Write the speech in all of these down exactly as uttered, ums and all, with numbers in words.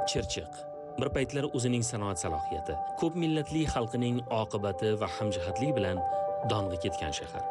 Chirchiq bir paytlar o'zining sanoat salohiyati, ko'p millatli xalqining oqibati va hamjihatlik bilan dong'i ketgan shahar.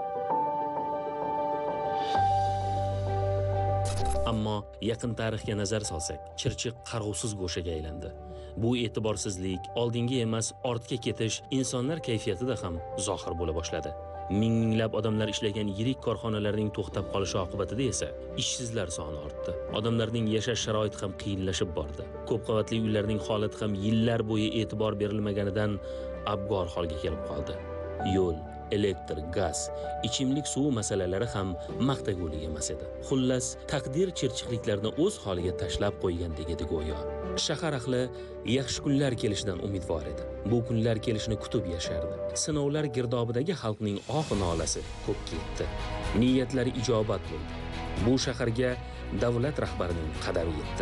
Ammo yaqin tarixga nazar solsak, Chirchiq qarovsiz go'shaga aylandi. Bu e'tiborsizlik, oldinga emas, ortga ketish insonlar kayfiyatida ham zohir bo'la boshladi. Ming-minglab odamlar ishlagan yirik korxonalarning to'xtab qolishi oqibatida esa ishsizlar soni ortdi. Odamlarning yashash sharoiti ham qiyinlashib bordi. Ko'p qavatli uylarning holati ham yillar bo'yi e'tibor berilmaganidan abgor holga kelib qoldi. Yo'l, elektr, gaz, ichimlik suvi masalalari ham maqtagulik emas edi. Xullas, taqdir chirchiqliklarni o'z holiga tashlab qo'ygandek edi go'yo. Shahar ahli yaxshi kunlar kelishidan umidvor edi. Bu kunlar kelishini kutib yashardi. Sinovlar girdobidagi xalqning oh-nolasi ko'kka yetdi. Niyatlari ijobat bo'ldi. Bu shaharga davlat rahbarining qadami yetdi.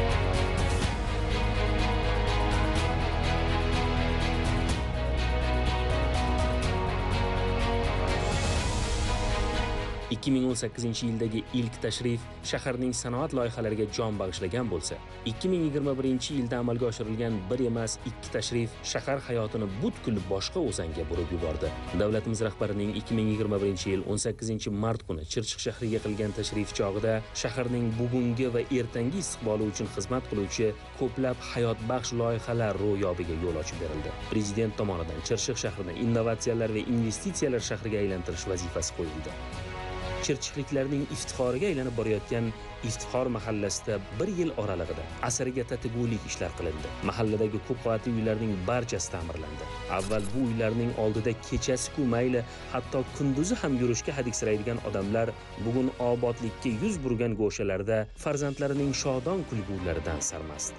ikki ming o'n sakkizinchi yildagi ilk tashrif shaharning sanoat loyihalariga jon bag'ishlagan bo'lsa, ikki ming yigirma birinchi yilda amalga oshirilgan bir emas ikki tashrif shahar hayotini butkul boshqa o'zanga burib yubordi. Davlatimiz rahbarining ikki ming yigirma birinchi yil o'n sakkizinchi mart kuni Chirchiq shahriga qilgan tashrif chog'ida shaharning bugungi va ertangi istiqboli uchun xizmat qiluvchi ko'plab hayotbaxsh loyihalar ro'yobiga yo'l ochib berildi. Prezident tomonidan Chirchiq shahrini innovatsiyalar va investitsiyalar shahriga aylantirish vazifasi qo'yildi. Chirchiqliklarning iftixoriga aylanib borayotgan Iftixor mahallasida bir yil oralig'ida asriga tatigulik ishlar qilindi. Mahalladagi ko'p qavatli uylarning barchasi ta'mirlandi. Avval bu uylarning oldida kechasi-ku mayli, hatto kunduzi ham yurishga hadiksiraydigan odamlar bugun obodlikka yuz burgan go'shalarda farzandlarining shodon kulgularidan sarmast.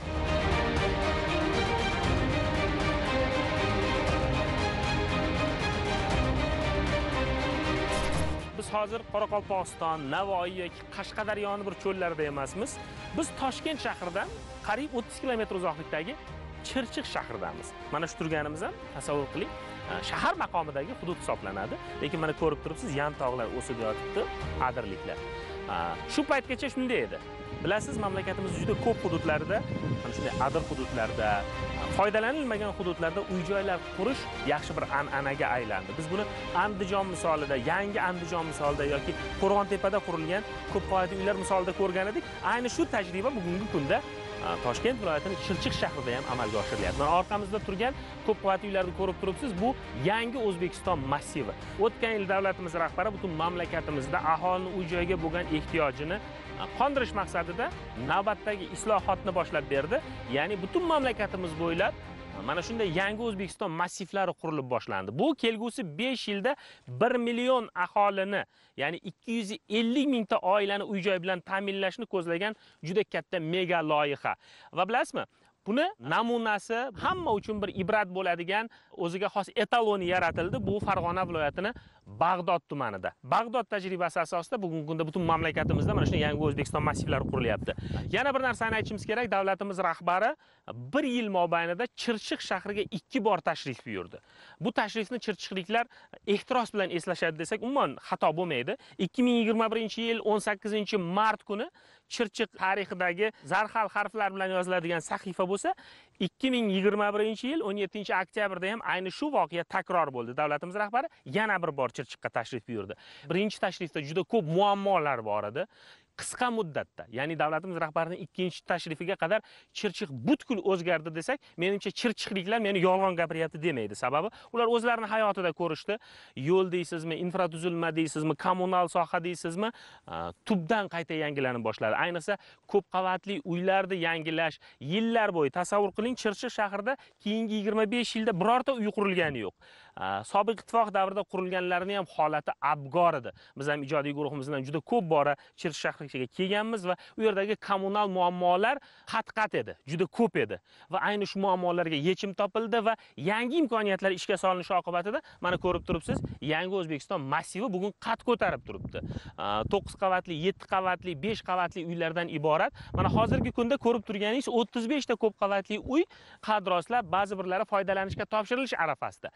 Hozir Qoraqalpog'iston, Navoiy yoki Qashqadaryoning bir cho'llarida emasmiz. Biz Toshkent shahridan qariyb o'ttiz kilometr uzoqlikdagi Chirchiq shahridamiz. Mana shu turganimiz ham tasavvur qiling, shahar maqomidagi hudud hisoblanadi. Lekin mana ko'rib turibsiz, yan tog'lar o'sib yotibdi, adirliklar. Shu paytgacha shunday edi. Bilasiz, mamlakatimiz juda ko'p hududlarda, mana shunday adir hududlarda, foydalanilmagan hududlarda uy-joylar qurish yaxshi bir an'anaga aylandi. Biz buni Andijon misolida, yangi Andijon misolida yoki Qo'rg'ontepada qurilgan ko'p qavatli uylar misolida ko'rgan edik. Ayni shu tajriba bugungi kunda Toshkent viloyatining Chirchiq shahrida ham amalga oshirilyapti. Mana orqamizda turgan ko'p qavatli uylarni ko'rib turibsiz. Bu yangi O'zbekiston massivi. O'tgan yil davlatimiz rahbari butun mamlakatimizda aholining uy-joyga bo'lgan ehtiyojini qondirish maqsadida navbatdagi islohotni boshlab berdi. Ya'ni butun mamlakatimiz bo'ylab mana shunday yangi O'zbekiston massivlari qurilib boshlandi. Bu kelgusi besh yilda bir million aholini, ya'ni ikki yuz ellik mingta oilani uy-joy bilan ta'minlashni ko'zlagan juda katta mega loyiha. Va bilasizmi, buni namunasi hamma uchun bir ibrat bo'ladigan o'ziga xos etaloni yaratildi. Bu Farg'ona viloyatini Bag'dod tumanida. Bag'dod tajribasi asosida bugungi kunda butun mamlakatimizda mana shunday yangi O'zbekiston massivlari qurilyapti. Yana bir narsani aytishimiz kerak, davlatimiz rahbari bir yil mobaynida Chirchiq shahriga ikki bor tashrif buyurdi. Bu tashrifni chirchiqliklar ehtiros bilan eslashadi desak, umuman xato bo'lmaydi. ikki ming yigirma birinchi yil o'n sakkizinchi mart kuni Chirchiq tarixidagi zarhal harflar bilan yoziladigan sahifa bo'lsa, ikki ming yigirma birinchi yil o'n yettinchi oktyabrda ham ayni shu voqea takror bo'ldi. Davlatimiz rahbari yana bir bor Chirchiqqa tashrif buyurdi. Birinchi tashrifda juda ko'p muammolar bor edi. Qisqa muddatda, ya'ni davlatimiz rahbarining ikkinchi tashrifiga qadar Chirchiq butkul o'zgardi desak, menimcha chirchiqliklar meni yolg'on gapiryapti demaydi. Sababi ular o'zlarining hayotida ko'rishdi. Yo'l deysizmi, infratuzilma deysizmi, kommunal soha deysizmi, tubdan qayta yangilanib boshladi. Ayniqsa ko'p qavatli uylarni yangilash yillar bo'yi, tasavvur qiling, Chirchiq shahrida keyingi yigirma besh yilda birorta uy qurilgani yo'q. Sobiq ittifoq davrida qurilganlarning ham holati abgor edi. Biz ham ijodiy guruhimiz bilan juda ko'p bora Chirchiq shahriga kelganmiz va u yerdagi kommunal muammolar qat-qat edi, juda ko'p edi. Va ayni shu muammolarga yechim topildi va yangi imkoniyatlar ishga solinishi oqibatida mana ko'rib turibsiz, yangi O'zbekiston massivi bugun qad ko'tarib turibdi. to'qqiz qavatli, yetti qavatli, besh qavatli uylardan iborat. Mana hozirgi kunda ko'rib turganingiz o'ttiz besh ta ko'p qavatli uy qad rostlab, ba'zi birlari foydalanishga topshirilish arafasida. yuz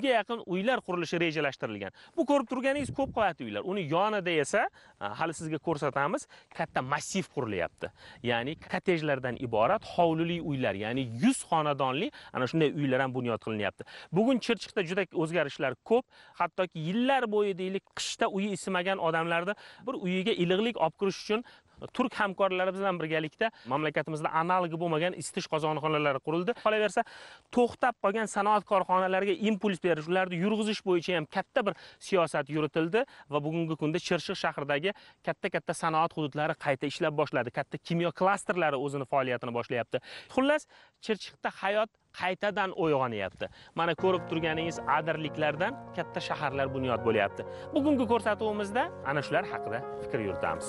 yuzga yaqin uylar qurilishi rejalashtirilgan. Bu ko'rib turganingiz ko'p qavatli uylar. Uni yonida esa hali sizga ko'rsatamiz, katta massiv qurilyapti. Ya'ni kottejlardan iborat hovlili uylar, ya'ni yuz xonadonli ana shunday uylar ham bunyod qilinyapti. Bugun Chirchiqda juda o'zgarishlar ko'p. Hattoki yillar bo'yi deylik, qishda uyi isimagan odamlarni bir uyiga iliqlik olib kirish uchun turk hamkorlarimiz bilan birgalikda mamlakatimizda analogi bo'lmagan isitish qozonxonalari qurildi. Qolaversa, to'xtab qolgan sanoat korxonalariga impuls berish, ularni yurg'izish bo'yicha ham katta bir siyosat yuritildi va bugungi kunda Chirchiq shahridagi katta-katta sanoat hududlari qayta ishlab boshladi. Katta kimyo klasterlari o'zini faoliyatini boshlayapti. Xullas, Chirchiqda hayot qaytadan uyg'onyapti. Mana ko'rib turganingiz adirliklardan katta shaharlar bunyod bo'lyapti. Bugungi ko'rsatuvimizda ana shular haqida fikr yuritamiz.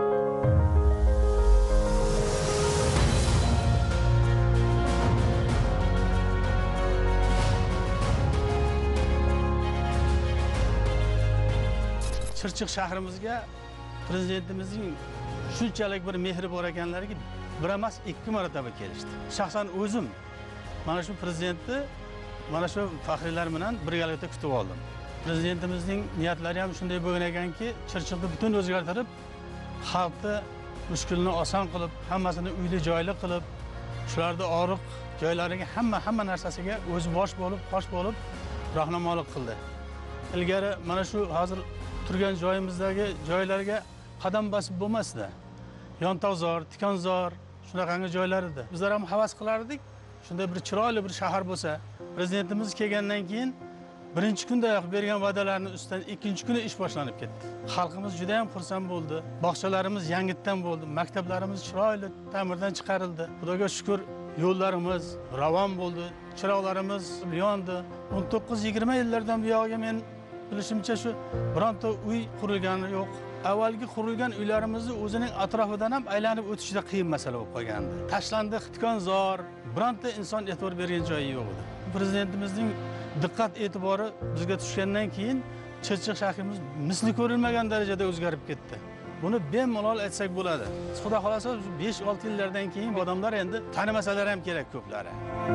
Chirchiq shahrimizga prezidentimizning shunchalik bir mehri bor ekanlarki, bir emas ikki marotaba kelishdi. Shaxsan o'zim mana shu prezidentni mana shu faxriylar bilan birgalikda kutib oldim. Prezidentimizning niyatlari ham shunday bo'lgan ekanki, Chirchiqni butun o'zgartirib, xalqni mushkulini oson qilib, hammasini uyli joyli qilib, shularni oriq joylariga hamma hamma narsasiga o'zi bosh bo'lib, qosh bo'lib rahnamolik qildi. Ilgari mana shu hozir turgan joyimizdagi joylarga qadam bosib bo'lmasdi. Yontog'zor, Tikonzor, shunaqangi joylar edi. Bizlar ham havas qilardik. Shunday bir chiroyli bir shahar bo'lsa, prezidentimiz kelgandan keyin birinchi kundayoq bergan va'dalarning ustidan ikkinchi kuni ish boshlanib ketdi. Xalqimiz juda ham xursand bo'ldi. Bog'chalarimiz yangitdan bo'ldi, maktablarimiz chiroyli ta'mirdan chiqarildi. Xudoga shukr, yo'llarimiz ravon bo'ldi, chiroqlarimiz yondi. o'n to'qqiz yigirma yillardan buyog'iga men bilishimcha shu bironta uy qurilgani yo'q. Avvalgi qurilgan uylarimizni o'zining atrofidan ham aylanib o'tishida qiyin masala bo'lib qolgandi. Tashlandi, Tikonzor, bironta inson e'tibor bergan joyi yo'q edi. Prezidentimizning diqqat e'tibori bizga tushgandan keyin Chirchiq shahrimiz misli ko'rilmagan darajada o'zgarib ketdi. Buni bemalol aytsak bo'ladi. Xudo xolasa besh olti yillardan keyin odamlar endi tanimasalar ham kerak ko'plari.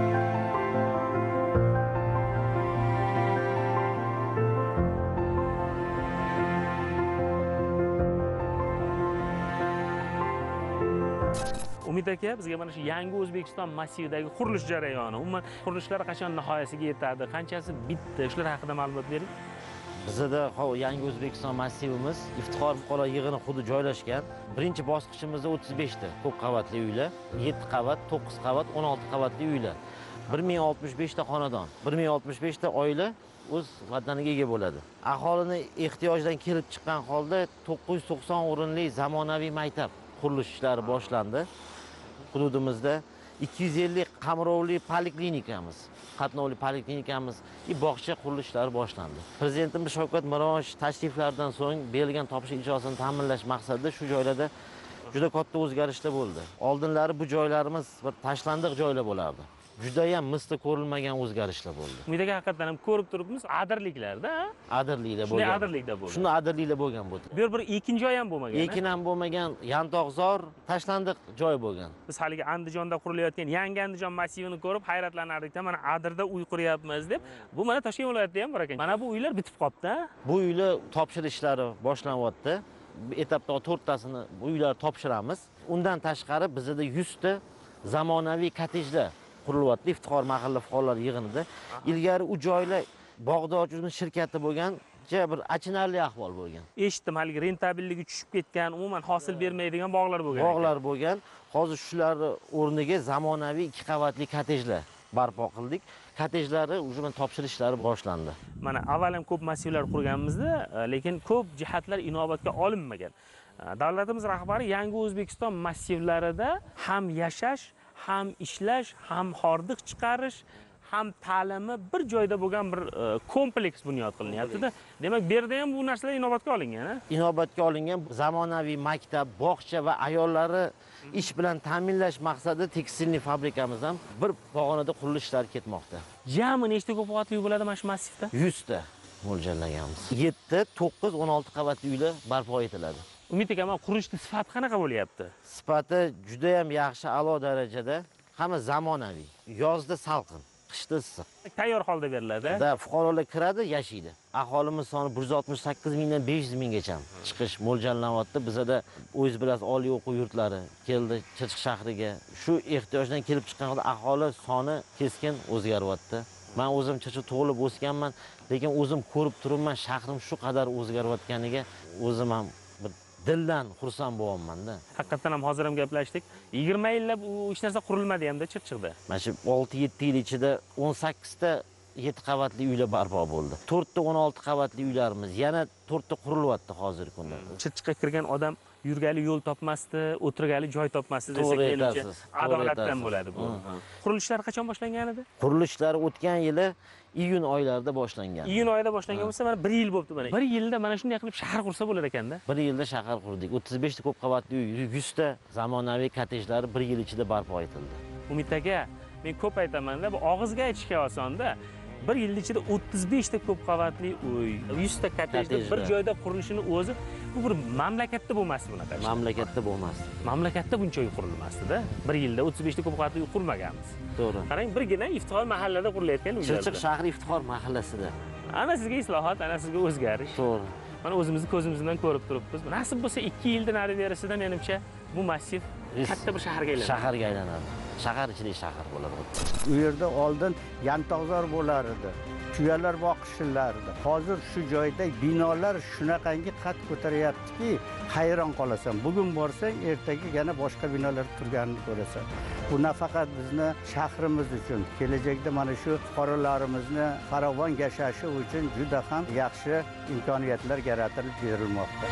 Umid aka, bizga mana shu yangi O'zbekiston massividagi qurilish jarayoni, umuman qurilishlar qachon nihoyasiga yetadi, qanchasi bitdi, shular haqida ma'lumot bering. Bizda yangi O'zbekiston massivimiz iftixor fuqarolar yig'ini hududi joylashgan. Birinchi bosqichimizda o'ttiz besh ta ko'p qavatli uylar, yetti qavat, to'qqiz qavat, o'n olti qavatli uylar. bir ming oltmish besh ta xonadon, bir ming oltmish besh ta oila o'z vataniga ega bo'ladi. Aholini ehtiyojidan kelib chiqqan holda to'qqiz yuz to'qson o'rinli zamonaviy maktab qurilish ishlari boshlandi. Hududimizda ikki yuz ellik qamrovli poliklinikamiz, qatnovli poliklinikamiz va bog'cha qurilishlari boshlandi. Prezidentimiz Shavkat Mirziyoyev tashriflaridan so'ng berilgan topish ijrosini ta'minlash maqsadida shu joylarda juda katta o'zgarishlar bo'ldi. Oldinlari bu joylarimiz bir tashlandiq joylar bo'lardi. Juda ham misli ko'rilmagan o'zgarishlar bo'ldi. Umid aka, haqiqatan ham ko'rib turibmiz, adirliklarda, adirliklar bo'lgan. Shunday adirlikda bo'lgan. Shunday adirliklar bo'lgan bu. Bu yer bir ekin joy ham bo'lmagan. Ekin ham bo'lmagan, Yontog'zor, tashlandiq joy bo'lgan. Biz haligi Andijonda qurilayotgan yangi Andijon massivini ko'rib hayratlanardik-da, mana adirda uy quryapmiz deb. Bu mana Toshkent viloyatida ham bor ekan. Mana bu uylar bitib qopti. Bu uylar topshirishlari boshlanyapti. Etapda to'rttasini bu uylar topshiramiz. Undan tashqari bizda yuz ta zamonaviy kottejlar qurilyapti iftixor mahalla fuqarolar yig'inida. Ilgari u joylar Bog'dorchining shirkati bo'lgan, bir achinarli ahvol bo'lgan. Eshitdim, haligi rentabelligi tushib ketgan, umuman hosil bermaydigan bog'lar bo'lgan. Bog'lar bo'lgan. Hozir shularni o'rniga zamonaviy ikki qavatli kottejlar barpo qildik. Kottejlari ujum topshirishlari boshlandi. Mana avval ham ko'p massivlar qurganmizda, lekin ko'p jihatlar inobatga olinmagan. Davlatimiz rahbari yangi O'zbekiston massivlarida ham yashash, ham ishlash, ham hordiq chiqarish, ham ta'limi bir joyda bo'lgan bir kompleks bunyod qilinyapti-da. Demak, bu yerda ham bu narsalar inobatga olingan, ha? Inobatga olingan zamonaviy maktab, bog'cha va ayollari ish bilan ta'minlash maqsadida tekstilniy fabrikamiz ham bir pog'onada qurilish ishlari ketmoqda. Jami nechta ko'p qavatli uy bo'ladi mana shu massivda? yuz ta mo'ljallaganmiz. yetti, to'qqiz, o'n olti qavatli uylar barpo etiladi. Umid aka, mana qurilishning sifati qanaqa bo'lyapti? Sifati juda ham yaxshi, a'lo darajada, hamma zamonaviy. Yozda salqin. qishda issiq. Tayyor holda beriladi. Da fuqarolar kiradi, yashaydi. Aholimiz soni bir yuz oltmish sakkiz mingdan besh yuz minggacha chiqish mo'ljallanyapti. Bizda o'z bilasiz oliy o'quv yurtlari keldi Chirchiq shahriga. Shu ehtiyojdan kelib chiqqan holda aholi soni keskin o'zgaryapti. Men o'zim Chirchiq tug'ilib o'sganman, lekin o'zim ko'rib turibman shahrim shu qadar o'zgarayotganiga o'zim ham bir dildan xursand bo'lyapman-da. Haqiqatan ham hozir ham gaplashdik. yigirma yillab u hech narsa qurilmadi hamda Chirchiqda. Mana shu olti yetti yil ichida o'n sakkiz ta yetti qavatli uylar barpo bo'ldi. to'rt ta o'n olti qavatli uylarimiz yana to'rt ta qurilyapti hozirgi kunda. Chirchiqqa kirgan odam yurgali yo'l topmasdi, o'tirgali joy topmasdi desak menimcha adolatdan bo'ladi bu. Qurilishlar qachon boshlangan edi? Qurilishlar o'tgan yili iyun oylarida boshlangan. Iyun oyida boshlangan bo'lsa, mana bir yil bo'libdi mana. bir yilda mana shunday qilib shahar qursa bo'lar ekanda. bir yilda shahar qurdik. o'ttiz besh ta ko'p qavatli uy, yuz ta zamonaviy kottejlar bir yil ichida barpo etildi. Umid aka, men ko'p aytaman-da, bu og'izga aytishga osonda. bir yil ichida o'ttiz besh ta ko'p qavatli uy, yuz ta kottejda bir joyda qurilishini o'zi bu bir mamlakatda bo'lmasdi bunaqa. Mamlakatda bo'lmasdi. Mamlakatda buncha uy qurilmasdi-da. bir yilda o'ttiz besh ta ko'p qavatli uy qurmaganmiz. To'g'ri. Qarang, birgina Iftixor mahallada qurilayotgan uylar. Chirchiq shahri Iftixor mahallasida. Ana sizga islohot, ana sizga o'zgarish. To'g'ri. Mana o'zimizni ko'zimizdan ko'rib turibmiz. Nasib bo'lsa ikki yilda nari berisidan menimcha bu massiv katta bir shaharga aylanadi. Shaharga aylanadi. Shahar ichidagi shahar bo'ladi. U yerda oldin yantoqzor bo'lar edi. Tuyalar boqishilardi. Hozir shu joyda binolar shunaqangi qad ko'taryaptiki, hayron qolasan. Bugun borsang, ertaga yana boshqa binolar turganini ko'rasan. Bu nafaqat bizni shahrimiz uchun, kelajakda mana shu fuqarolarimizni farovon yashashi uchun juda ham yaxshi imkoniyatlar yaratilib berilmoqda.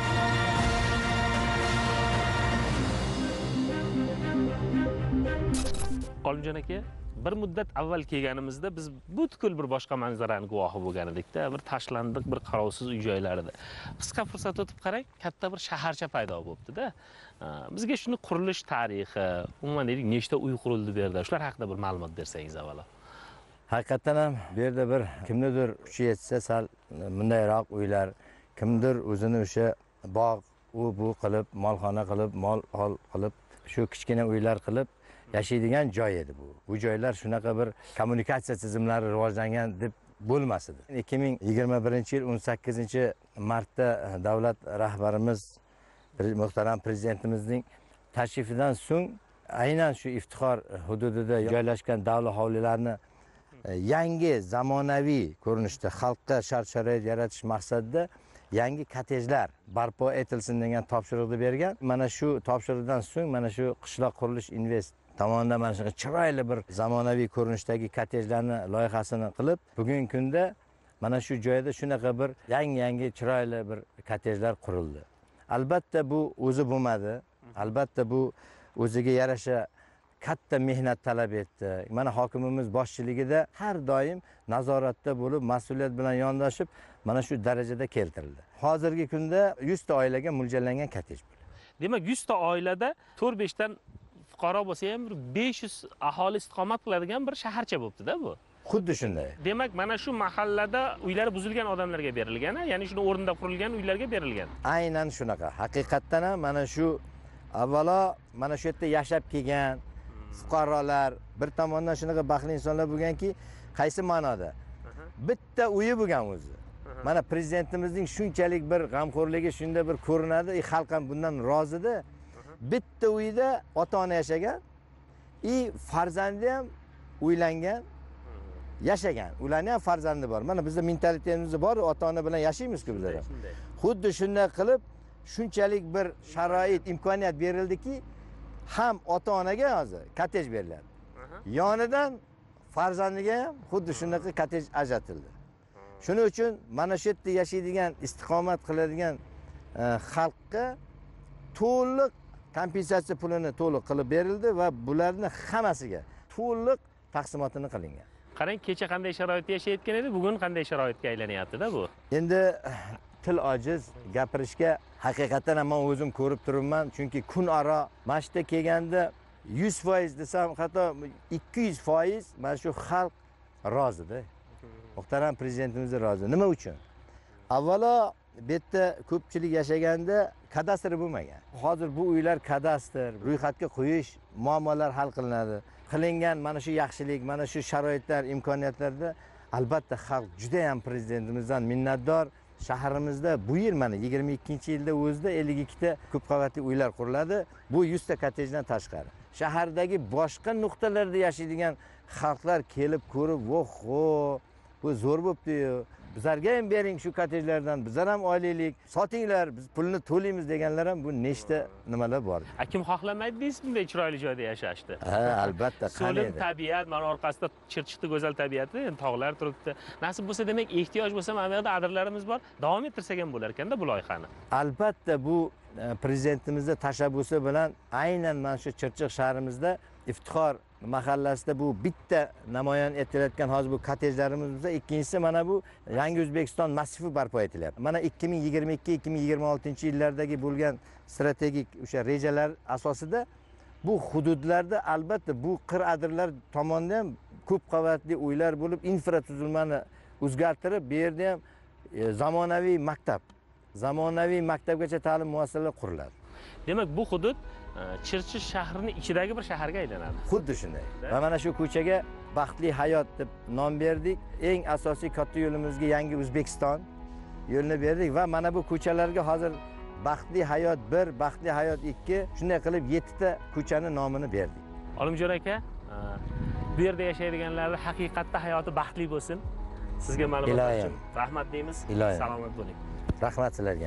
Olimjon aka, bir muddat avval kelganimizda biz butkul bir boshqa manzarani guvohi bo'lgan edikda, bir tashlandiq, bir qarovsiz uy-joylarda. Qisqa fursat o'tib qarang, katta bir shaharcha paydo bo'libdi-da. Bizga shuni qurilish tarixi, umuman deylik, nechta uy qurildi bu yerda, shular haqida bir ma'lumot bersangiz avvalo. Haqiqatan ham bu yerda bir kimnidir kuchi yetsa sal bundayroq uylar, kimdir o'zini o'sha bog' u bu qilib, molxona qilib, mol hol qilib, shu kichkina uylar qilib yashaydigan joy edi bu. Bu joylar shunaqa bir kommunikatsiya tizimlari rivojlangan deb bo'lmas edi. ikki ming yigirma birinchi yil o'n sakkizinchi martda davlat rahbarimiz, muhtaram prezidentimizning tashrifidan so'ng aynan shu Iftixor hududida joylashgan davlat hovlilarini yangi zamonaviy ko'rinishda xalqqa shart-sharoit yaratish maqsadida yangi kottejlar barpo etilsin degan topshiriqni bergan. Mana shu topshiriqdan so'ng mana shu qishloq qurilish invest tomonidan mana shunday chiroyli bir zamonaviy ko'rinishdagi kottejlarni loyihasini qilib, bugungi kunda mana shu joyda shunaqa bir yangi-yangi chiroyli bir kottejlar qurildi. Albatta bu o'zi bo'lmadi. Albatta bu o'ziga yarasha katta mehnat talab etdi. Mana hokimimiz boshchiligida har doim nazoratda bo'lib, mas'uliyat bilan yondoshib, mana shu darajada keltirildi. Hozirgi kunda yuz ta oilaga mo'ljallangan kottej bu. Demak, yuz ta oilada to'rt besh dan fuqaro bo'lsa ham besh yuz aholi istiqomat qiladigan bir shaharcha bo'libdi-da bu. Xuddi shunday. Demak, mana shu mahallada uylari buzilgan odamlarga berilgan, ya'ni shuni o'rnida qurilgan uylarga berilgan. Aynan shunaqa. Haqiqatdan ham mana shu avvalo mana shu yerda yashab kelgan fuqarolar, bir tomondan shunaqa baxtli insonlar bo'lganki, qaysi ma'noda? Bitta uyi bo'lgan o'zi. Mana prezidentimizning shunchalik bir g'amxo'rligi shunda bir ko'rinadi, xalq ham bundan rozida. Bitta uyda ota-ona yashagan, i farzandi ham uylangan, yashagan. Ularning ham farzandi bor. Mana bizda mentalitetimiz bor, ota-ona bilan yashaymiz-ku bizlar. Xuddi shunday qilib shunchalik bir sharoit, imkoniyat berildiki, ham ota-onaga hozir kottej beriladi. Yonidan farzandiga ham xuddi shunaqa kottej ajratildi. Shuning uchun mana shu yerda yashaydigan, istiqomat qiladigan xalqqa to'liq kompensatsiya pulini to'liq qilib berildi va bularni hammasiga to'liq taqsimotini qilingan. Qarang, kecha qanday sharoitda yashayotgan edi, bugun qanday sharoitga aylanyapti-da bu. Endi til ojiz gapirishga haqiqatan ham men o'zim ko'rib turibman, chunki kun aro mana shu yerga kelganda yuz foiz desam, hatto ikki yuz foiz mana shu xalq rozida. Muhtaram prezidentimiz rozi. Nima uchun? Avvalo bu yerda ko'pchilik yashaganda kadastr bo'lmagan. Hozir bu uylar kadastr, ro'yxatga qo'yish, muammolar hal qilinadi. Qilingan mana shu yaxshilik, mana shu sharoitlar, imkoniyatlarda albatta xalq juda ham prezidentimizdan minnatdor. Shahrimizda bu yil mana yigirma ikkinchi yilda o'zida ellik ikkita ko'p qavatli uylar quriladi. Bu yuz ta kottejdan tashqari. Shahardagi boshqa nuqtalarda yashaydigan xalqlar kelib ko'rib, "Voh-ho, bu zo'r bo'pti-yu. Bizlarga ham bering shu kottejlardan, bizlar ham oilaylik, sotinglar, biz pulni to'laymiz" deganlar ham bu nechta nimalar bor. A kim xohlamaydi deysiz bunday chiroyli joyda yashashni? Ha, albatta, so'lim tabiat, mana orqasida Chirchiqda go'zal tabiati, endi tog'lar turibdi. Nasib bo'lsa, demak, ehtiyoj bo'lsa, mana bu yerda adirlarimiz bor. Davom ettirsak ham bo'lar ekanda bu loyihani. Albatta, bu prezidentimizning tashabbusi bilan aynan mana shu Chirchiq shahrimizda Iftixor mahallasida bu bitta namoyon etilayotgan hozir bu kottejlarimiz bo'lsa, ikkinchisi mana bu Yangi O'zbekiston massifi barpo etilyapti. Mana ikki ming yigirma ikki ikki ming yigirma oltinchi yillardagi bo'lgan strategik o'sha rejalar asosida bu hududlarda albatta bu qir adirlar tomonidan ham ko'p qavatli uylar bo'lib, infratuzilmani o'zgartirib, bu yerda ham zamonaviy maktab, zamonaviy maktabgacha ta'lim muassasalari quriladi. Demak, bu hudud Chirchiq shahrining ichidagi bir shaharga aylanadi. Xuddi shunday. Va mana shu ko'chaga Baxtli hayot deb nom berdik. Eng asosiy katta yo'limizga Yangi O'zbekiston yo'lini berdik va mana bu ko'chalarga hozir Baxtli hayot bir, Baxtli hayot ikki shunday qilib yetti ta ko'chani nomini berdik. Olimjon aka, bu yerda yashaydiganlar haqiqatda hayoti baxtli bo'lsin. Sizga ma'lumot uchun rahmat deymiz. Salomat bo'ling. Rahmat sizlarga.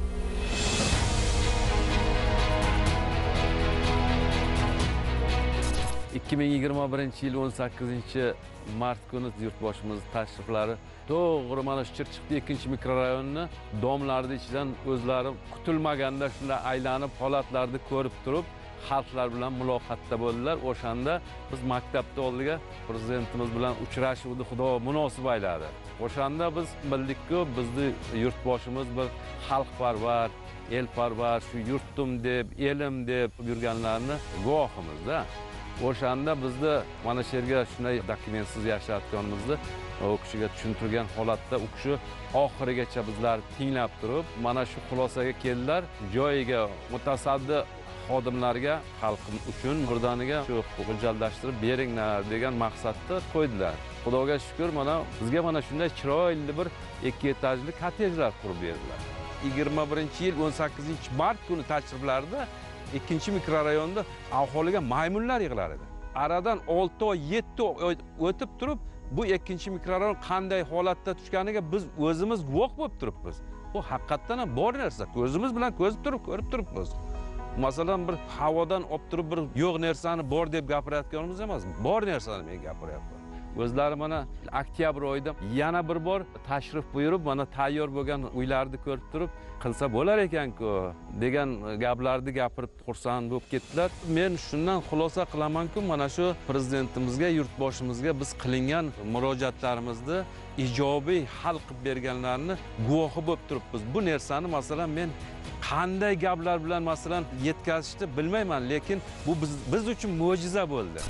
ikki ming yigirma birinchi yil o'n sakkizinchi mart kuni yurtboshimiz tashriflari to'g'ri mana shu Chirchiqda ikkinchi mikrorayonni domlarning ichidan o'zlari kutilmaganda shunday aylanib holatlarni ko'rib turib xalqlar bilan muloqotda bo'ldilar. O'shanda biz maktabda oldiga prezidentimiz bilan uchrashuvdi, Xudo munosib ayladi. O'shanda biz bildikki, bizning yurtboshimiz bir xalqparvar, elparvar, shu yurtim deb, elim deb yurganlarni guvohimizda. O'shanda bizni mana shu yerga shunday dokumentsiz yashayotganimizni o kishiga tushuntirgan holatda u kishi oxirigacha bizlar tinglab turib, mana shu xulosaga keldilar. Joyiga mutasaddi xodimlarga xalqim uchun birdaniga shu hujjatlashtirib beringlar degan maqsadda qo'ydilar. Xudoga shukr, mana bizga mana shunday chiroyli bir ikki etajli kottejlar qurib berdilar. yigirma birinchi yil o'n sakkizinchi mart kuni tashriflarida ikkinchi mikrorayonda aholiga maymunlar yig'lar edi. Aradan olti oy, yetti oy o'tib turib, bu ikkinchi mikrorayon qanday holatda tushganiga biz o'zimiz guvoh bo'lib turibmiz. Bu haqiqatan ham bor narsa. Ko'zimiz bilan ko'zib turib, ko'rib turibmiz. Masalan, bir havodan olib turib bir yo'q narsani bor deb gapirayotganimiz emas, bor narsani men gapiryapman. O'zlari mana oktyabr oyida yana bir bor tashrif buyurib, mana tayyor bo'lgan uylarni ko'rib turib, qilsa bo'lar ekan-ku degan gaplarni gapirib xursand bo'lib ketdilar. Men shundan xulosa qilaman-ku, mana shu prezidentimizga, yurtboshimizga biz qilingan murojaatlarimizni ijobiy hal qilib berganlarni guvohi bo'lib turibmiz. Bu narsani masalan men qanday gaplar bilan masalan yetkazishni bilmayman, lekin bu biz, biz uchun mo'jiza bo'ldi.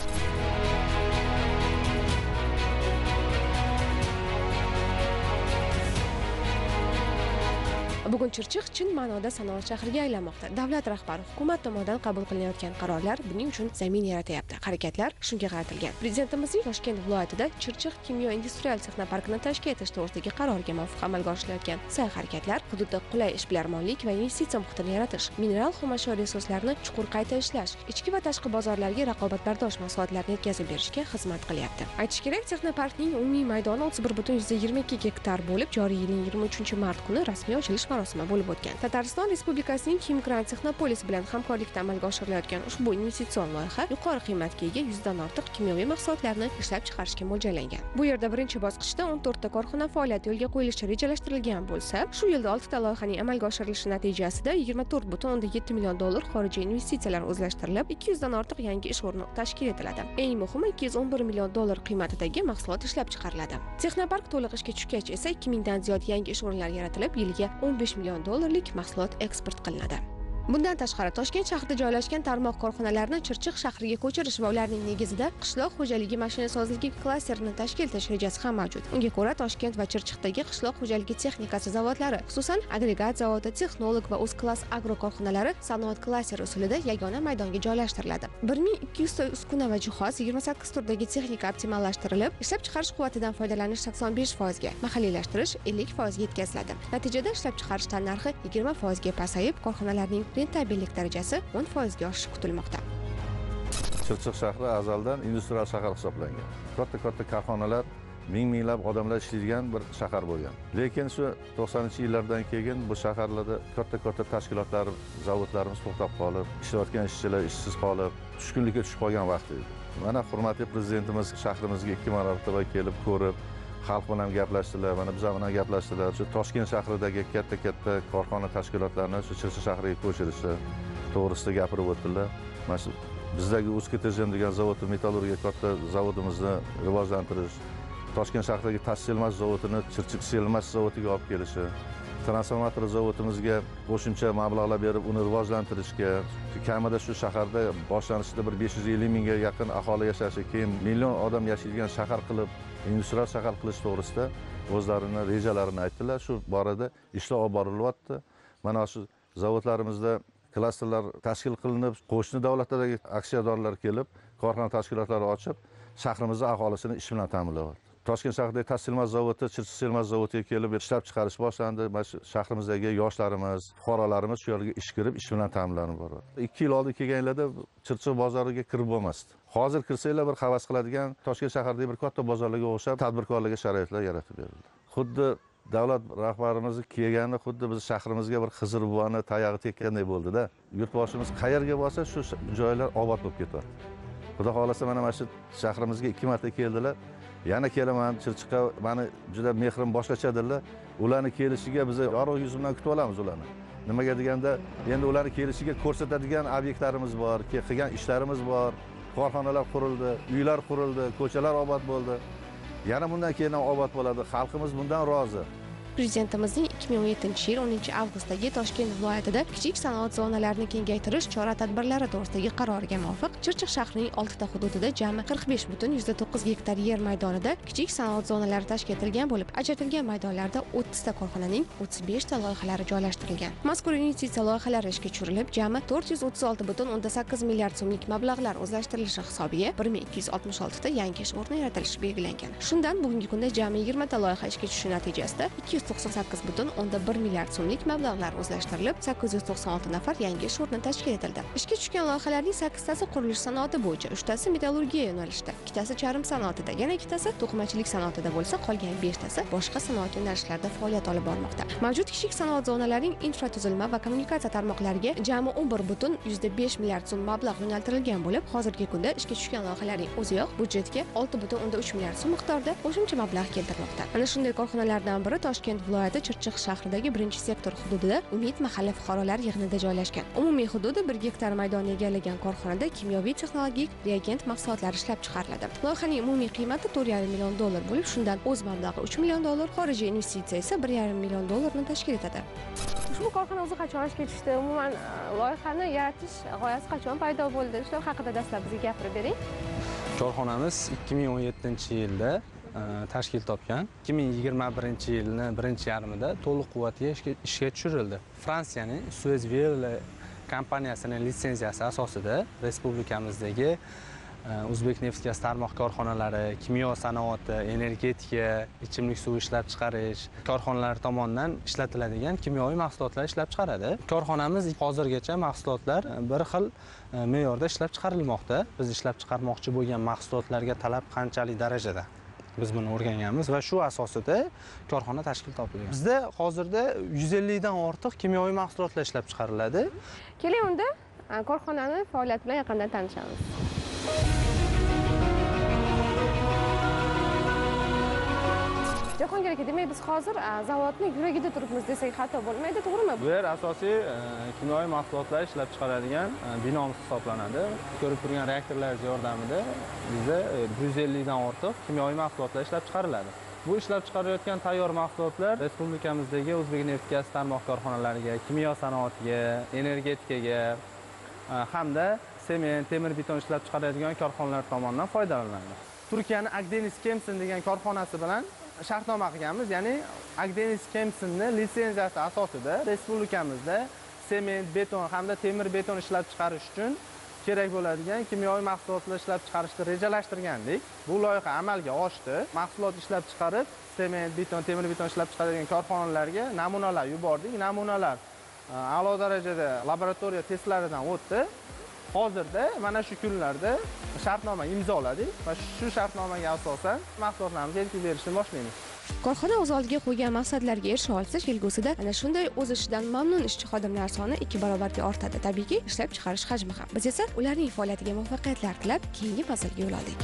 Bugun Chirchiq chin ma'noda sanoat shahriga aylanmoqda. Davlat rahbari, hukumat tomonidan qabul qilinayotgan qarorlar buning uchun zamin yaratyapti. Harakatlar shunga qaratilgan. Prezidentimizning Toshkent viloyatida Chirchiq kimyo industrial texnoparkini tashkil etish to'g'risidagi qarorga muvofiq amalga oshirilayotgan sa'y-harakatlar hududda qulay ishbilarmonlik va investitsiya muhitini yaratish, mineral xomashyo resurslarini chuqur qayta ishlash, ichki va tashqi bozorlarga raqobatbardosh mahsulotlarni yetkazib berishga xizmat qilyapti. Aytish kerak, texnoparkning umumiy maydoni o'ttiz bir butun yigirma ikki gektar bo'lib, joriy yilning yigirma uchinchi mart kuni rasmiy ochilish marosimi bo'lib o'tgan. Tatariston Respublikasining Chimkran Texnopolis bilan hamkorlikda amalga oshirilayotgan ushbu investitsion loyiha yuqori qiymatga ega yuzdan ortiq kimyoviy mahsulotlarni ishlab chiqarishga mo'ljallangan. Bu yerda birinchi bosqichda o'n to'rtta korxona faoliyati yo'lga qo'yilishi rejalashtirilgan bo'lsa, shu yilda oltita loyihaning amalga oshirilishi natijasida yigirma to'rt butun yetti million dollar xorijiy investitsiyalar o'zlashtirilib, ikki yuzdan ortiq yangi ish o'rni tashkil etiladi. Eng muhimi, ikki yuz o'n bir million dollar qiymatidagi mahsulot ishlab chiqariladi. Texnopark to'liq ishga tushgach esa ikki mingdan ziyod yangi ish o'rinlari yaratilib, yiliga o'n besh million dollarlik mahsulot eksport qilinadi. Bundan tashqari Toshkent shahrida joylashgan tarmoq korxonalarini Chirchiq shahriga ko'chirish va ularning negizida qishloq xo'jaligi mashinasozligi klasterini tashkil etish rejasi ham mavjud. Unga ko'ra Toshkent va Chirchiqdagi qishloq xo'jaligi texnikasi zavodlari, xususan agregat zavodi, texnolog va o'zklass agro korxonalari sanoat klasteri usulida yagona maydonga joylashtiriladi. bir ming ikki yuz ta uskuna va jihoz, yigirma sakkiz turdagi texnika optimallashtirilib, ishlab chiqarish quvvatidan foydalanish sakson besh foizga, mahalliylashtirish ellik foizga yetkaziladi. Natijada ishlab chiqarish tan narxi yigirma foizga pasayib, korxonalarning rentabillik darajasi o'n foizga oshishi kutilmoqda. Chirchiq shahri azaldan industrial shahar hisoblangan. Katta-katta korxonalar, ming-minglab odamlar ishlaydigan bir shahar bo'lgan. Lekin shu to'qsoninchi yillardan keyin bu shaharlarda katta-katta tashkilotlar, zavodlarimiz to'xtab qolib, ishlayotgan ishchilar ishsiz qolib, tushkunlikka tushib qolgan vaqt edi. Mana hurmatli prezidentimiz shahrimizga ikki marotaba kelib ko'rib, xalq bilan gaplashdilar, mana biz bilan gaplashdilar. Shu Toshkent shahridagi katta-katta korxona tashkilotlarini shu Chirchiq shahriga ko'chirishi to'g'risida gapirib o'tdilar. Mana shu bizdagi Uzketejem degan zavod, metallurgiya katta zavodimizni rivojlantirish, Toshkent shahridagi tosh selmas zavodini Chirchiq selmas zavodiga olib kelishi, transformator zavodimizga qo'shimcha mablag'lar berib uni rivojlantirishga, kamida shu shaharda boshlanishida bir besh yuz ellik mingga yaqin aholi yashashi, keyin million odam yashaydigan shahar qilib, industrial shahar qilish to'g'risida o'zlarini rejalarini aytdilar. Shu borada ishlar olib borilyapti. Mana shu zavodlarimizda klasterlar tashkil qilinib, qo'shni davlatlardagi aksiyadorlar kelib, korxona tashkilotlari ochib, shahrimizda aholisini ish bilan ta'minlayapti. Toshkent shahridagi tosh selmas zavodi, Chirchiq selmas zavodiga kelib ishlab chiqarish boshlandi. Mana shu shahrimizdagi yoshlarimiz, fuqarolarimiz shu yerga ish kirib, ish bilan ta'minlanib boryapti. ikki yil oldin kelganlarda Chirchiq bozoriga kirib bo'lmasdi. Hozir kirsanglar bir havas qiladigan Toshkent shahridagi bir katta bozorlarga o'xshab tadbirkorlarga sharoitlar yaratib berildi. Xuddi davlat rahbarimiz kelgani xuddi biz shahrimizga bir Xizr buvani tayog'i tekkanday bo'ldi-da. Yurtboshimiz qayerga borsa shu joylar obod bo'lib ketyapti. Xudo xolasa mana mana shu shahrimizga ikki marta keldilar. Yana kelaman Chirchiqqa, meni juda mehrim boshqachadirlar. Ularni kelishiga biz yorug' yuz bilan kutib olamiz ularni. Nimaga deganda, endi ularni kelishiga ko'rsatadigan obyektlarimiz bor, qilgan ishlarimiz bor. Korxonalar qurildi, uylar qurildi, ko'chalar obod bo'ldi. Yana bundan keyin ham obod bo'ladi. Xalqimiz bundan rozi. Prezidentimizning ikki ming o'n yettinchi yil o'ninchi avgustdagi Toshkent viloyatida kichik sanoat zonalarini kengaytirish chora-tadbirlari to'g'risidagi qaroriga muvofiq Chirchiq shahrining oltita hududida jami qirq besh butun yuzda to'qqiz gektar yer maydonida kichik sanoat zonalari tashkil etilgan bo'lib, ajratilgan maydonlarda o'ttizta korxonaning o'ttiz beshta loyihalari joylashtirilgan. Mazkur investitsiya loyihalari ishga tushirilib, jami to'rt yuz o'ttiz olti butun o'nda sakkiz milliard so'mlik mablag'lar o'zlashtirilishi hisobiga bir ming ikki yuz oltmish olti ta yangi ish o'rni yaratilishi belgilangan. Shundan bugungi kunda jami yigirmata loyiha ishga tushishi natijasida ikki yuz to'qson sakkiz butun o'nda bir milliard so'mlik mablag'lar o'zlashtirilib, sakkiz yuz to'qson olti nafar yangi ish o'rni tashkil etildi. Ishga tushgan loyihalarning sakkiztasi qurilish sanoati bo'yicha, uchtasi metallurgiya yo'nalishida, ikkitasi charm sanoatida, yana ikkitasi to'qimachilik sanoatida bo'lsa, qolgan beshtasi boshqa sanoat yo'nalishlarida faoliyat olib bormoqda. Mavjud kichik sanoat zonalarining infratuzilma va kommunikatsiya tarmoqlariga jami o'n bir butun yuzda besh milliard so'm mablag' yo'naltirilgan bo'lib, hozirgi kunda ishga tushgan loyihalarning o'ziyoq budjetga olti butun o'nda uch milliard so'm miqdorida qo'shimcha mablag' keltirmoqda. Ana shunday korxonalardan biri Toshkent viloyati Chirchiq shahridagi birinchi sektor hududida Umid mahalla fuqarolar yig'inida joylashgan. Umumiy hududi bir gektar maydonni egallagan korxonada kimyoviy texnologik reagent mahsulotlari ishlab chiqariladi. Loyihaning umumiy qiymati to'rt yarim million dollar bo'lib, shundan o'z mablag'i uch million dollar, xorijiy investitsiya esa bir yarim million dollarni tashkil etadi. Ushbu korxona o'zi qachon ishga tushdi? Umuman loyihani yaratish g'oyasi qachon paydo bo'ldi? Shular haqida dastlab bizga gapirib bering. Korxonamiz ikki ming o'n yettinchi yilda tashkil topgan. ikki ming yigirma birinchi yilni birinchi yarmida to'liq quvvatga ishga tushirildi. Fransiyaning Suezvel kompaniyasining litsenziyasi asosida respublikamizdagi O'zbekneftgaz tarmoq korxonalari, kimyo sanoati, energetika, ichimlik suvi ishlab chiqarish korxonalari tomonidan ishlatiladigan kimyoviy mahsulotlar ishlab chiqaradi. Korxonamiz hozirgacha mahsulotlar bir xil me'yorda ishlab chiqarilmoqda. Biz ishlab chiqarmoqchi bo'lgan mahsulotlarga talab qanchalik darajada? Biz buni o'rganganmiz va shu asosida korxona tashkil topilgan. Bizda hozirda yuz ellik dan ortiq kimyoviy mahsulotlar ishlab chiqariladi. Keling unda korxonani faoliyati bilan yaqindan tanishamiz. Jahongir aka, demak biz hozir zavodni yuragida turibmiz desak xato bo'lmaydi, to'g'rimi? Bu yer asosiy kimyoviy mahsulotlar ishlab chiqaradigan binomiz hisoblanadi. Ko'rib turgan reaktorlar yordamida bizda bir yuz ellik dan ortiq kimyoviy mahsulotlar ishlab chiqariladi. Bu ishlab chiqarilayotgan tayyor mahsulotlar respublikamizdagi O'zbekneft gaz tarmoq korxonalariga, kimyo sanoatiga, energetikaga hamda sement, temir beton ishlab chiqaradigan korxonalar tomonidan foydalaniladi. Turkiyaning Agdenis Kemsin degan korxonasi bilan shartnoma qilganmiz, ya'ni Agdenis Kemsinni litsenziyasi asosida respublikamizda sement, beton hamda temir beton ishlab chiqarish uchun kerak bo'ladigan kimyoviy mahsulotlar ishlab chiqarishni rejalashtirgandik. Bu loyiha amalga oshdi. Mahsulot ishlab chiqarib, sement, beton, temir beton ishlab chiqaradigan korxonalarga namunalar yubordik. Namunalar a'lo darajada laboratoriya testlaridan o'tdi. Hozirda mana shu kunlarda shartnoma imzoladik va shu shartnomaga asosan mahsulotlarimizni yetkazib berishni boshlaymiz. Korxona o'z oldiga qo'ygan maqsadlarga erisha olsa, kelgusida ana shunday o'z ishidan mamnun ishchi xodimlar soni ikki barobarga ortadi. Tabiiyki, ishlab chiqarish hajmi ham. Biz esa ularning faoliyatiga muvaffaqiyatlar tilab, keyingi manzilga yo'l oldik.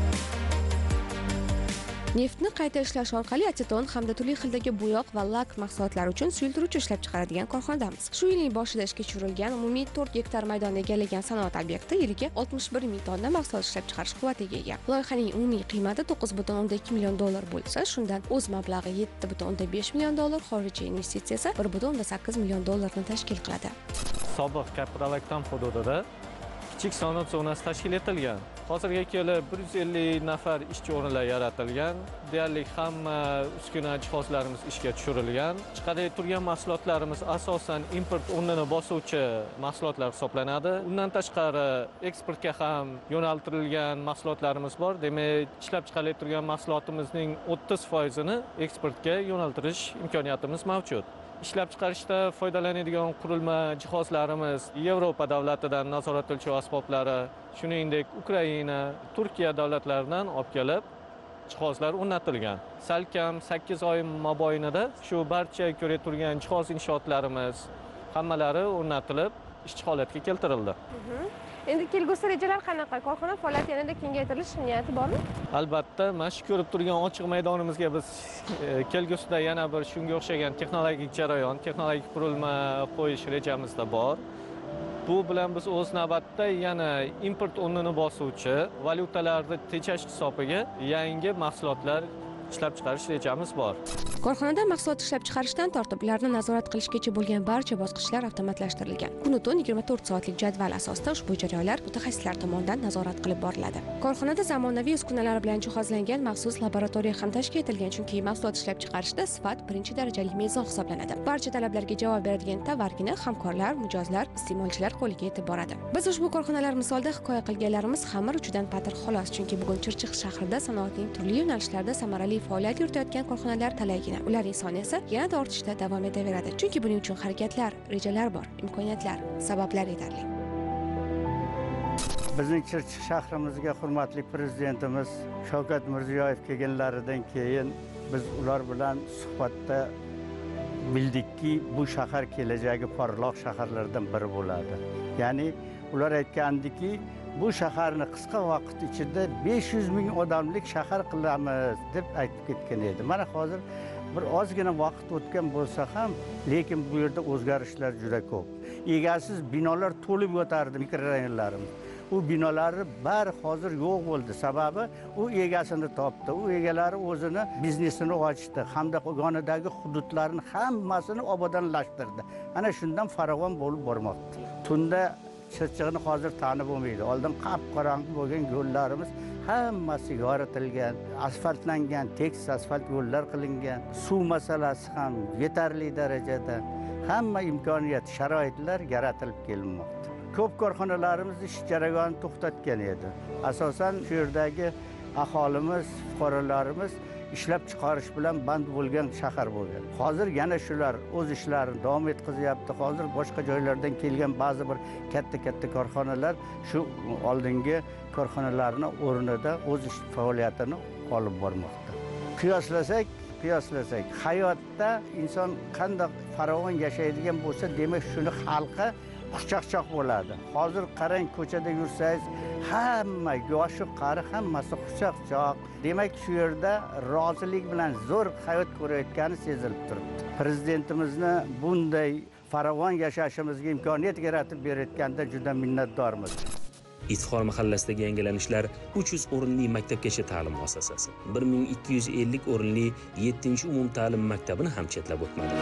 Neftni qayta ishlash orqali aseton hamda turli xildagi bo'yoq va lak mahsulotlari uchun suyultiruvchi ishlab chiqaradigan korxonadamiz. Shu yilning boshida ishga tushirilgan umumiy to'rt gektar maydonni egallagan sanoat obyekti yiliga oltmish bir ming tonna mahsulot ishlab chiqarish quvvatiga ega. Loyihaning umumiy qiymati to'qqiz butun o'ndan ikki million dollar bo'lsa, shundan o'z mablag'i yetti butun o'ndan besh million dollar, xorijiy investitsiya esa bir butun o'ndan sakkiz million dollarni tashkil qiladi. Sobiq Kapralaktam hududida kichik sanoat zonasi tashkil etilgan. Hozirga kelib bir yuz ellik nafar ishchi o'rinlari yaratilgan. Deyarli hamma uskuna jihozlarimiz ishga tushirilgan. Chiqarib turgan mahsulotlarimiz asosan import o'rnini bosuvchi mahsulotlar hisoblanadi. Undan tashqari eksportga ham yo'naltirilgan mahsulotlarimiz bor. Demak, ishlab chiqarib turgan mahsulotimizning o'ttiz foizini eksportga yo'naltirish imkoniyatimiz mavjud. Ishlab chiqarishda foydalanadigan qurilma jihozlarimiz Yevropa davlatidan nazorat qiluvchi asboblari, shuningdek Ukraina, Turkiya davlatlaridan olib kelib jihozlar o'rnatilgan. Salkam sakkiz oy mobaynida shu barcha ko'rib turgan jihoz inshootlarimiz hammalari o'rnatilib, ishchi holatga keltirildi. Endi kelgusi rejalar qanaqa? Korxona faoliyati yanada kengaytirilish niyati bormi? Albatta, mana shu ko'rib turgan ochiq maydonimizga biz kelgusida yana bir shunga o'xshagan texnologik jarayon, texnologik qurilma qo'yish rejamizda bor. Bu bilan biz o'z navbatda yana import o'rnini bosuvchi valyutalarni tejash hisobiga yangi mahsulotlar ishlab chiqarish rejamiz bor. Korxonada mahsulot ishlab chiqarishdan tortib ularni nazorat qilishgacha bo'lgan barcha bosqichlar avtomatlashtirilgan. Kun-tun yigirma to'rt soatlik jadval asosida ushbu jarayonlar mutaxassislar tomonidan nazorat qilib boriladi. Korxonada zamonaviy uskunalar bilan jihozlangan maxsus laboratoriya ham tashkil etilgan, chunki mahsulot ishlab chiqarishda sifat birinchi darajali mezon hisoblanadi. Barcha talablarga javob beradigan tovargina hamkorlar, mijozlar, iste'molchilar qo'liga yetib boradi. Biz ushbu korxonalar misolida hikoya qilganlarimiz xamir uchidan patir xolos, chunki bugun Chirchiq shahrida sanoatning turli yo'nalishlarida samarali faoliyat yuritayotgan korxonalar talaygina. Ularning soni esa yanada ortishda davom etaveradi. Chunki buning uchun harakatlar, rejalar bor, imkoniyatlar, sabablar yetarli. Bizning Chirchiq shahrimizga hurmatli prezidentimiz Shavkat Mirziyoyev kelganlaridan keyin biz ular bilan suhbatda bildikki, bu shahar kelajagi porloq shaharlardan biri bo'ladi. Ya'ni ular aytgandiki, bu shaharni qisqa vaqt ichida besh yuz ming odamlik shahar qilamiz deb aytib ketgan edi. Mana hozir bir ozgina vaqt o'tgan bo'lsa ham, lekin bu yerda o'zgarishlar juda ko'p. Egasiz binolar to'lib yotardi mikrorayonlarimiz. U binolari bari hozir yo'q bo'ldi. Sababi u egasini topdi. U egalari o'zini biznesini ochdi hamda yonidagi hududlarni hammasini obodonlashtirdi. Ana shundan farovon bo'lib bormoqda. Tunda Chirchiqni hozir tanib bo'lmaydi. Oldin qap-qorong'i bo'lgan yo'llarimiz hammasi yoritilgan, asfaltlangan, tekis asfalt yo'llar qilingan. Suv masalasi ham yetarli darajada, hamma imkoniyat, sharoitlar yaratilib kelinmoqda. Ko'p korxonalarimiz ish jarayonini to'xtatgan edi. Asosan shu yerdagi aholimiz, fuqarolarimiz ishlab chiqarish bilan band bo'lgan shahar bo'lgan. Hozir yana shular o'z ishlarini davom etkazyapti. Hozir boshqa joylardan kelgan ba'zi bir katta-katta korxonalar shu oldingi korxonalarning o'rnida o'z ish faoliyatini olib bormoqda. Qiyoslasak, qiyoslasak, hayotda inson qanday farovon yashaydigan bo'lsa, demak shuni xalqi xushchaqchaq bo'ladi. Hozir qarang, ko'chada yursangiz, hamma yoshi qari hammasi xushchaqchaq. Demak, shu yerda rozilik bilan zo'r hayot ko'rayotgani sezilib turibdi. Prezidentimizni bunday farovon yashashimizga imkoniyat yaratib berayotganda juda minnatdormiz. Iftixor mahallasidagi yangilanishlar uch yuz o'rinli maktabgacha ta'lim muassasasi, bir ming ikki yuz ellik o'rinli yettinchi umumta'lim maktabini ham chetlab o'tmadi.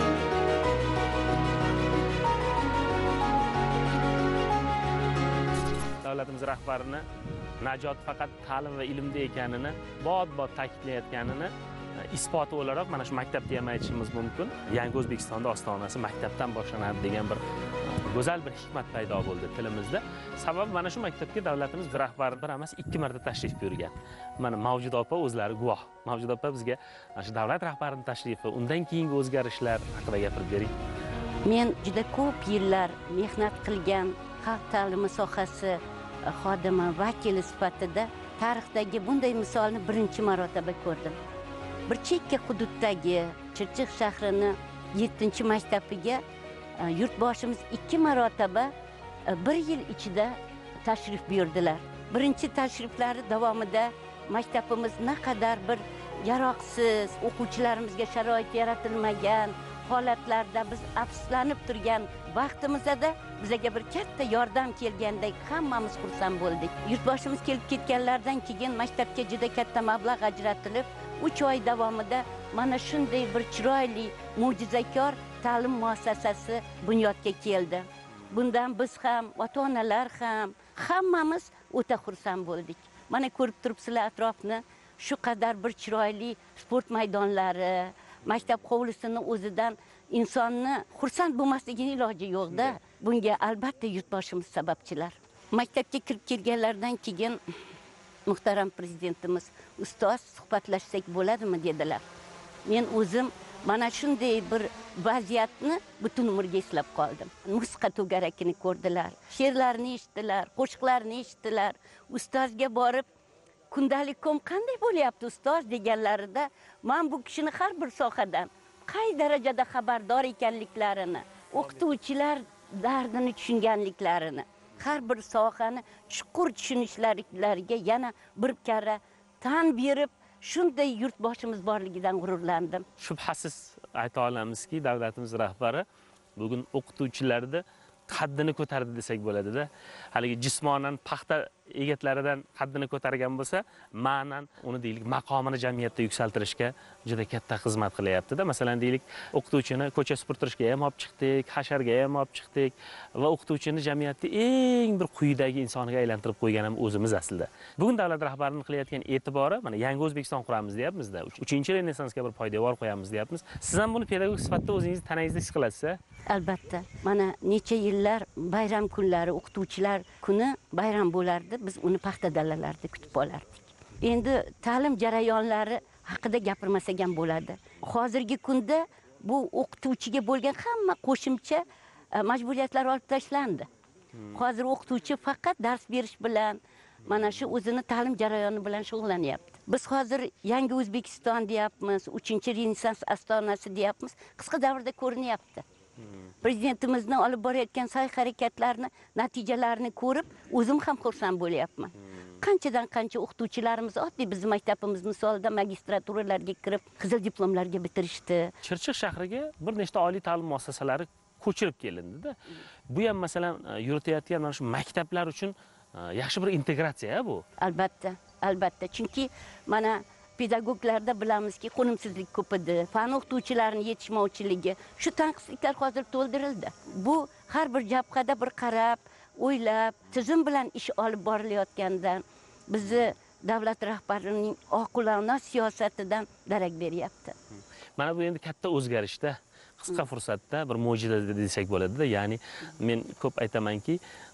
Davlatimiz rahbarini najot faqat ta'lim va ilmda ekanini, bod-bod ta'kidlayotganini isboti o'laroq mana shu maktabda ham aytishimiz mumkin. Yangi O'zbekistonda ostonasi maktabdan boshlanadi degan bir go'zal bir hikmat paydo bo'ldi tilimizda. Sababi mana shu maktabga davlatimiz bir rahbari bir emas, ikki marta tashrif buyurgan. Mana Mavjuda opa o'zlari guvoh. Mavjuda opa bizga mana shu davlat rahbarining tashrifi, undan keyingi o'zgarishlar haqida gapirib bering. Men juda ko'p yillar mehnat qilgan xalq ta'limi sohasi xodimi vakili sifatida tarixdagi bunday misolni birinchi marotaba ko'rdim. Bir chekka hududdagi Chirchiq shahrini yettinchi maktabiga yurtboshimiz ikki marotaba bir yil ichida tashrif buyurdilar. Birinchi tashriflari davomida maktabimiz naqadar bir yaroqsiz, o'quvchilarimizga sharoit yaratilmagan holatlarda biz afsuslanib turgan vaqtimizda bizga bir katta yordam kelgandek hammamiz xursand bo'ldik. Yurtboshimiz kelib ketganlardan keyin maktabga juda katta mablag' ajratilib, uch oy davomida mana shunday bir chiroyli, mo'jizakor ta'lim muassasasi bunyodga keldi. Bundan biz ham, ota-onalar ham, hammamiz o'ta xursand bo'ldik. Mana ko'rib turibsizlar atrofni, shu qadar bir chiroyli sport maydonlari, maktab hovlisini o'zidan insonni xursand bo'lmasligining iloji yo'q-da. Bunga albatta yurtboshimiz sababchilar. Maktabga kirib kelganlardan keyin muhtaram prezidentimiz, ustoz suhbatlashsak bo'ladimi dedilar. Men o'zim mana shunday bir vaziyatni butun umrga eslab qoldim. Musiqa to'garakini ko'rdilar, she'rlarni eshitdilar, qo'shiqlarni eshitdilar. Ustozga borib, kundalikom qanday bo'lyapti ustoz deganlarida, men bu kishini har bir sohadan qay darajada xabardor ekanliklarini, o'qituvchilar dardini tushunganliklarini, har bir sohani chuqur tushunishlariga yana bir karra tan berib, shunday yurtboshimiz borligidan g'ururlandim. Shubhasiz ayta olamizki, davlatimiz rahbari bugun o'qituvchilarni qaddini ko'tardi desak bo'ladi-da. Haligi jismonan paxta egatlaridan qaddini ko'targan bo'lsa, ma'nan uni deylik maqomini jamiyatda yuksaltirishga juda katta xizmat qilyapti-da. Masalan, deylik o'qituvchini ko'cha supurtirishga ham olib chiqdik, hasharga ham olib chiqdik va o'qituvchini jamiyatda eng bir quyidagi insoniga aylantirib qo'ygan ham o'zimiz aslida. Bugun davlat rahbarining qilayotgan e'tibori, mana yangi O'zbekiston quramiz deyapmiz-da. uchinchi renessansga bir poydevor qo'yamiz deyapmiz. Siz ham buni pedagog sifatida o'zingiz tanangizda his qilasiz-a? Albatta. Mana necha yillar bayram kunlari, o'qituvchilar kuni bayram bo'lardi. Biz uni paxta dalalarida kutib olardik. Endi ta'lim jarayonlari haqida gapirmasak ham bo'ladi. Hozirgi kunda bu o'qituvchiga bo'lgan hamma qo'shimcha majburiyatlar olib tashlandi. Hozir o'qituvchi faqat dars berish bilan, mana shu o'zini ta'lim jarayoni bilan shug'ullanyapti. Biz hozir yangi O'zbekiston deyapmiz, uchinchi renessans ostonasi deyapmiz. Qisqa davrda ko'rinyapti. Prezidentimizning olib borayotgan sa'y-harakatlarini, natijalarini ko'rib, o'zim ham xursand bo'lyapman. Qanchadan qancha o'qituvchilarimiz oddiy bizning maktabimiz misolida magistraturalarga kirib, qizil diplomlarga bitirishdi. Chirchiq shahriga bir nechta oliy ta'lim muassasalari ko'chirib kelindi-da. Bu ham masalan yuritayotgan mana shu maktablar uchun yaxshi bir integratsiya bu. Albatta, albatta. Chunki mana pedagoglarda bilamizki, qo'nimsizlik ko'p edi. Fan o'qituvchilarining yetishmovchiligi, shu tanqisliklar hozir to'ldirildi. Bu har bir jabhada bir qarab, o'ylab, tizim bilan ish olib borilayotgandan bizni davlat rahbarining oqilona siyosatidan darak beryapti. Mana bu endi katta o'zgarishda, qisqa fursatda bir mo'jiza desak bo'ladi-da. Ya'ni men ko'p aytamanki,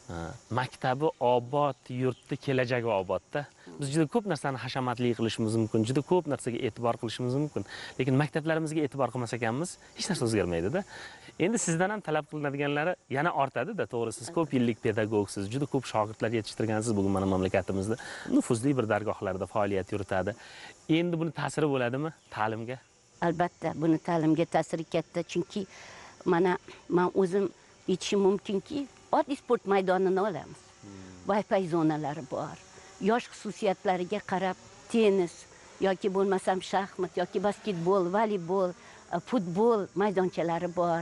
maktabi obod, yurtni kelajagi obodda. Biz juda ko'p narsani hashamatli qilishimiz mumkin, juda ko'p narsaga e'tibor qilishimiz mumkin. Lekin maktablarimizga e'tibor qilmas ekanmiz, hech narsa o'zgarmaydi-da. Endi sizdan ham talab qilinadiganlari yana ortadi-da, to'g'ri. Siz ko'p yillik pedagogsiz, juda ko'p shogirdlar yetishtirgansiz bugun mana mamlakatimizda. Nufuzli bir dargohlarda faoliyat yuritadi. Endi buni ta'siri bo'ladimi ta'limga? Albatta, buni ta'limga ta'siri katta, chunki mana men o'zim aytishim mumkinki, oddiy sport maydonini olamiz. Wi-Fi zonalari bor. Yosh xususiyatlariga qarab tennis yoki bo'lmasam shaxmat yoki basketbol, voleybol, futbol maydonchalari bor.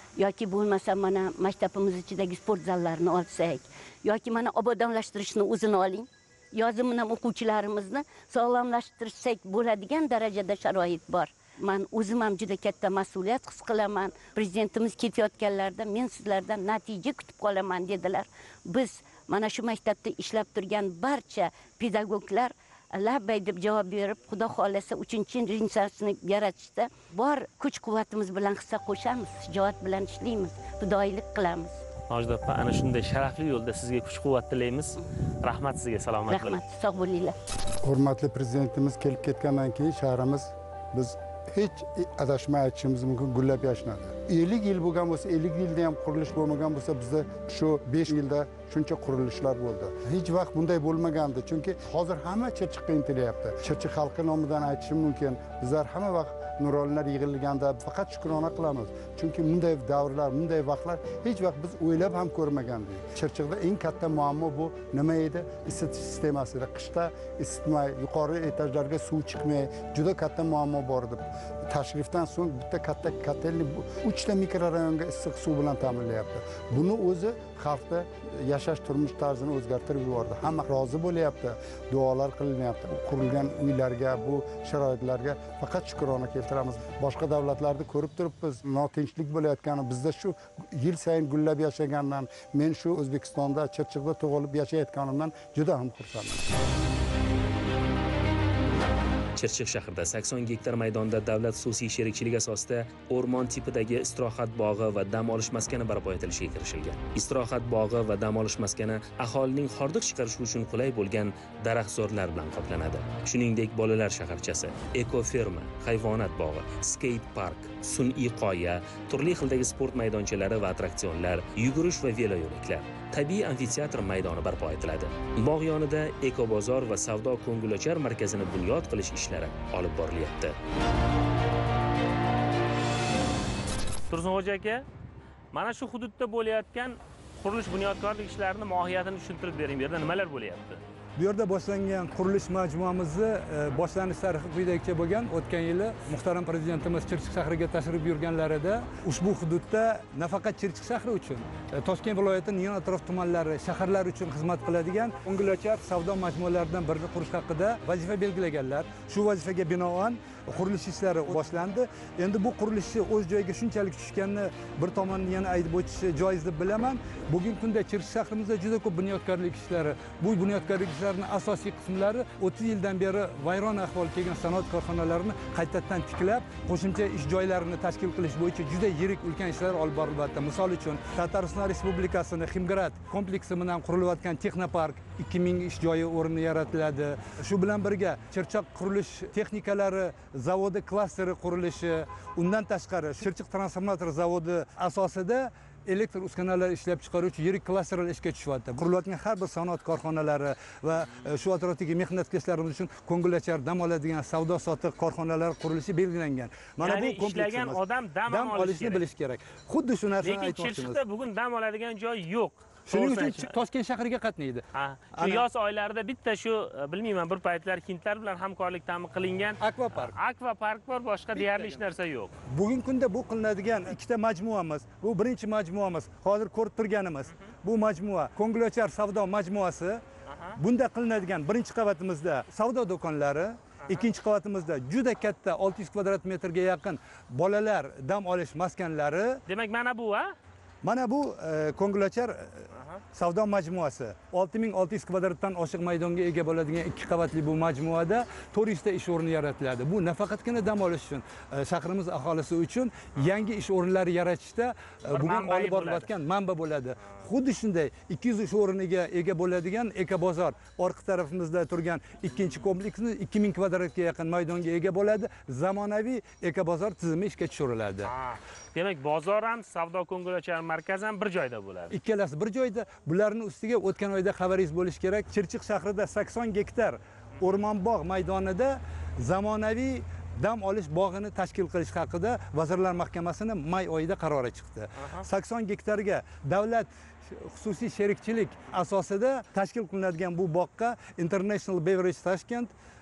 yoki bo'lmasa mana maktabimiz ichidagi sport zallarini olsak, yoki mana obodonlashtirishni o'zini oling. Yozim bilan o'quvchilarimizni sog'lomlashtirsak bo'ladigan darajada sharoit bor. Men o'zim ham juda katta mas'uliyat his qilaman. Prezidentimiz ketayotganlarda men sizlardan natija kutib qolaman dedilar. Biz mana shu maktabda ishlab turgan barcha pedagoglar labbay deb javob berib, Xudo xolasa uchinchi rensani yaratishda bor kuch-quvvatimiz bilan hissa qo'shamiz, shijoat bilan ishlaymiz, fidoyilik qilamiz. Majid opa, ana shunday sharafli yo'lda sizga kuch-quvvat tilaymiz. Rahmat sizga, salomat bo'ling. Rahmat, sog' bo'linglar. Hurmatli prezidentimiz kelib ketgandan keyin shahrimiz biz hech adashmay aytishimiz mumkin, gullab yashnadi. ellik yil bo'lgan bo'lsa, ellik yilda ham qurilish bo'lmagan bo'lsa, bizda shu besh yilda shuncha qurilishlar bo'ldi. Hech vaqt bunday bo'lmagandi, chunki hozir hamma Chirchiqqa intilyapti. Chirchiq xalqi nomidan aytishim mumkin, bizlar hamma vaqt nuronilar yig'ilganda faqat shukrona qilamiz. Chunki bunday davrlar, bunday vaqtlar hech vaqt biz o'ylab ham ko'rmagandik. Chirchiqda eng katta muammo bu nima edi? Isitish sistemasi. Qishda isitmay, yuqori etajlarga suv chiqmay, juda katta muammo bor edi. Tashrifdan so'ng bitta katta kotelni uchta mikrorayonga issiq suv bilan ta'minlayapti. Buni o'zi xalqda yashash turmush tarzini o'zgartirib yubordi. Hamma rozi bo'lyapti, duolar qilinyapti. Qurilgan uylarga, bu sharoitlarga faqat shukrona keltiramiz. Boshqa davlatlarda ko'rib turibmiz, notinchlik bo'layotgani, bizda shu yil sayin gullab yashagandan, men shu O'zbekistonda, Chirchiqda tug'ilib yashayotganimdan juda ham xursandman. Chirchiq shahrida sakson gektar maydonda davlat xususiy sherikchilik asosida o'rmon tipidagi istirohat bog'i va dam olish maskani barpo etilishiga kirishilgan. Istirohat bog'i va dam olish maskani aholining hordiq chiqarishi uchun qulay bo'lgan daraxtzorlar bilan qoplanadi. Shuningdek, bolalar shaharchasi, ekoferma, hayvonot bog'i, skate park, sun'iy qoya, turli xildagi sport maydonchalari va attraksionlar, yugurish va velo yo'laklar, tabiiy amfiteatr maydoni barpo etiladi. Bog' yonida ekobozor va savdo ko'ngilochar markazini bunyod qilish ishlari olib borilyapti. Tursunxo'ja aka, mana shu hududda bo'layotgan qurilish bunyodkorlik ishlarini mohiyatini tushuntirib bering. Bu yerda nimalar bo'layapti? Bu yerda boshlangan qurilish majmuamizni boshlanish tarixi quyidagicha bo'lgan. O'tgan yili muhtaram prezidentimiz Chirchiq shahriga tashrif buyurganlarida ushbu hududda nafaqat Chirchiq shahri uchun, Toshkent viloyatining yon atrof tumanlari, shaharlar uchun xizmat qiladigan ko'ngilochar savdo majmualaridan birini qurish haqida vazifa belgilaganlar. Shu vazifaga binoan qurilish ishlari boshlandi. Endi bu qurilishni o'z joyiga shunchalik tushganini bir tomondan yana aytib o'tish joiz deb bilaman. Bugungi kunda Chirchiq shahrimizda juda ko'p bunyodkorlik ishlari, bu bunyodkorlik ishlarining asosiy qismlari o'ttiz yildan beri vayron ahvolga kelgan sanoat korxonalarini qaytadan tiklab, qo'shimcha ish joylarini tashkil qilish bo'yicha juda yirik ulkan ishlar olib borilyapti. Misol uchun, Tatariston Respublikasining Ximgrad kompleksi bilan qurilayotgan texnopark ikki ming ish joyi o'rni yaratiladi. Shu bilan birga Chirchiq qurilish texnikalari zavodi klasteri qurilishi, undan tashqari Chirchiq transformator zavodi asosida elektr uskanalar ishlab chiqaruvchi yirik klasterlar ishga tushyapti. Qurilayotgan har bir sanoat korxonalari va shu atrofdagi mehnatkashlarimiz uchun ko'ngilochar dam oladigan savdo sotiq korxonalar qurilishi belgilangan. Mana bu ishlagan odam dam olishni bilish kerak. Xuddi shu narsani aytmoqchimiz. Lekin Chirchiqda bugun dam oladigan joy yo'q. Shuning uchun Toshkent shahriga qatnaydi. Ha, shu yoz oylarida bitta shu bilmayman bir paytlar hindlar bilan hamkorlik ta'min qilingan akvapark. Akvapark bor, boshqa deyarli hech narsa yo'q. Bugungi kunda bu qilinadigan ikkita majmuamiz, bu birinchi majmuamiz, hozir ko'rib turganimiz. Bu majmua ko'ngilochar savdo majmuasi. Bunda qilinadigan birinchi qavatimizda savdo do'konlari, ikkinchi qavatimizda juda katta olti yuz kvadrat metrga yaqin bolalar dam olish maskanlari. Demak, mana bu a? Mana bu ko'ngilochar savdo majmuasi. olti ming olti yuz kvadratdan oshiq maydonga ega bo'ladigan ikki qavatli bu majmuada to'rt yuz ta ish o'rni yaratiladi. Bu nafaqatgina dam olish uchun, shahrimiz aholisi uchun yangi ish o'rinlari yaratishda bugun olib borilayotgan manba bo'ladi. Xuddi shunday ikki yuz ish o'rniga ega bo'ladigan ekobozor orqa tarafimizda turgan ikkinchi kompleksni ikki ming kvadratga yaqin maydonga ega bo'ladi. Zamonaviy ekobozor tizimi ishga tushiriladi. Demak, bozor ham, savdo ko'ngilochar markaz ham bir joyda bo'ladi. Ikkalasi bir joyda. Bularning ustiga o'tgan oyda xabaringiz bo'lishi kerak, Chirchiq shahrida sakson gektar o'rmonbog' maydonida zamonaviy dam olish bog'ini tashkil qilish haqida Vazirlar Mahkamasining may oyida qarori chiqdi. sakson gektarga davlat xususiy sherikchilik asosida tashkil qilinadigan bu bog'ga International Beverage Tashkent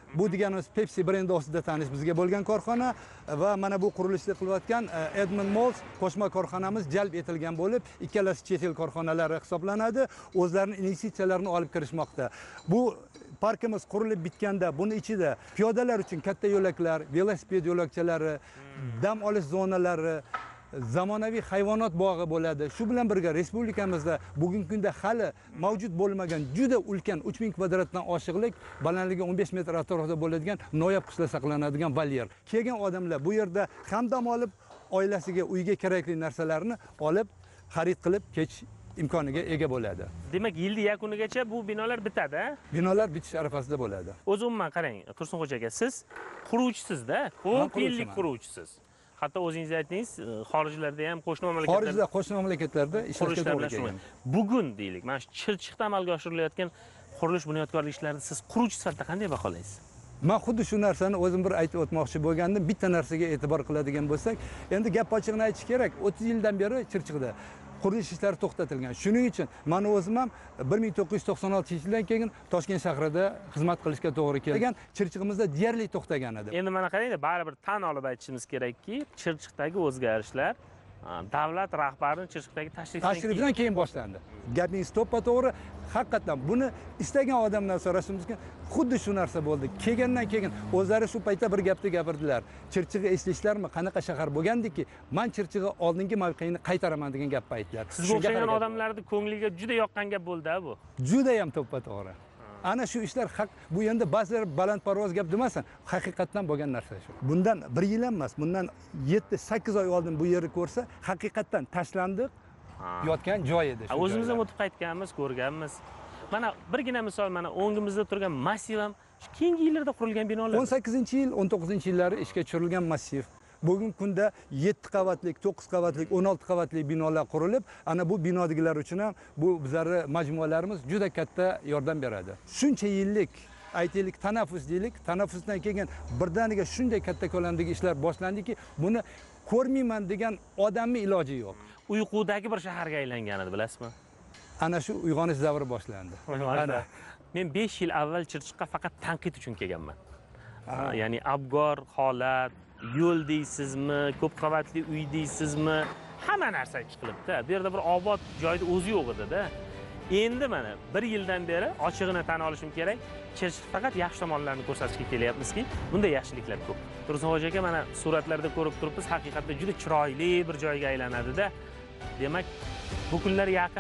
Bu deganimiz Pepsi brendi ostida tanish bizga bo'lgan korxona va mana bu qurilishni qilayotgan Edmund Mols qo'shma korxonamiz jalb etilgan bo'lib, ikkalasi chet el korxonalari hisoblanadi. O'zlarining investitsiyalarini olib kirishmoqda. Bu parkimiz qurilib bitganda buni ichida piyodalar uchun katta yo'laklar, velosiped yo'lakchalari, dam olish zonalari, zamonaviy hayvonot bog'i bo'ladi. Shu bilan birga respublikamizda bugungi kunda hali mavjud bo'lmagan juda ulkan uch ming kvadratdan oshiqlik, balandligi o'n besh metr atrofida bo'ladigan noyob qishloq saqlanadigan volyer. Kelgan odamlar bu yerda ham dam olib, oilasiga, uyga kerakli narsalarni olib, xarid qilib ketish imkoniga ega bo'ladi. Demak, yilning yakunigacha bu binolar bitadi. Binolar bitish arafasida bo'ladi. O'z umuman qarang, Tursunxo'ja aka, siz quruvchisizda, ko'p yillik quruvchisiz. Hatto o'zingiz aytdingiz, xorijlarda ham, qo'shni mamlakatlarda, xorijda, qo'shni mamlakatlarda ishlashga to'g'ri kelgan. Bugun deylik, mana shu Chirchiqda amalga oshirilayotgan qurilish bunyodkorlik ishlarini siz quruvchi sifatida qanday baholaysiz? Men xuddi shu narsani o'zim bir aytib o'tmoqchi bo'lgandim. Bitta narsaga e'tibor qiladigan bo'lsak, endi gap ochiqni aytish kerak. o'ttiz yildan beri Chirchiqda qurilish ishlari to'xtatilgan. Shuning uchun meni o'zim ham bir ming to'qqiz yuz to'qson oltinchi yildan keyin Toshkent shahrida xizmat qilishga to'g'ri kelgan. Chirchiqimizda deyarli to'xtagan edi. Endi mana qarangda, baribir tan olib aytishimiz kerakki, Chirchiqdagi o'zgarishlar davlat rahbarining Chirchiqdagi tashrifidan keyin boshlandi. Gapingiz to'ppa-to'g'ri. Haqiqatan buni istagan odamdan so'rashimiz mumkin. Xuddi shu narsa bo'ldi. Kelgandan keyin o'zlari shu paytda bir gapni gapirdilar. Chirchig'i eslasizlarmi, qanaqa shahar bo'lgandiki, men Chirchig'i oldingi mavqeini qaytaraman degan gapni aytdilar. Sizga o'xshagan odamlarning ko'ngliga juda yoqqan gap bo'ldi bu. Juda ham to'ppa-to'g'ri. Ana shu ishlar haq, bu endi ba'zilar balandparvoz gap demasin, haqiqatdan bo'lgan narsa shu. Bundan bir yil emas, bundan yetti sakkiz oy oldin bu yerni ko'rsa, haqiqatdan tashlandiq yotgan joy edi. O'zimiz ham o'tib qaytganmiz, ko'rganmiz. Mana birgina misol, mana o'ngimizda turgan massiv ham keyingi yillarda qurilgan binolar. o'n sakkizinchi yil, o'n to'qqizinchi yillari ishga tushirilgan massiv. Bugungi kunda yetti qavatlik, to'qqiz qavatlik, o'n olti qavatli binolar qurilib, ana bu binodigilar uchun ham bu bizlarning majmualarimiz juda katta yordam beradi. Shuncha yillik aytaylik tanaffus deylik, tanaffusdan keyin birdaniga shunday katta ko'lamdagi ishlar boshlandiki, buni ko'rmayman degan odamning iloji yo'q. Uyqudagi bir shaharga aylangan edi, bilasizmi? Ana shu uyg'onish davri boshlandi. Ana men besh yil avval Chirchiqqa faqat tanqid uchun kelganman. Ya'ni abgor holat, yo'l deysizmi, ko'p qavatli uy deysizmi, hamma narsa chiqilibdi. Bu yerda bir obod joyda o'zi yo'q edi-da. Endi mana bir yildan beri ochig'ini tan olishim kerak, Chirchiq faqat yaxshi tomonlarini ko'rsatishga kelyapmizki, bunda yaxshiliklar ko'p. Tursunxo'ja aka, mana suratlarda ko'rib turibmiz, haqiqatda juda chiroyli bir joyga aylanadi-da. Demak, bu kunlar yaqin.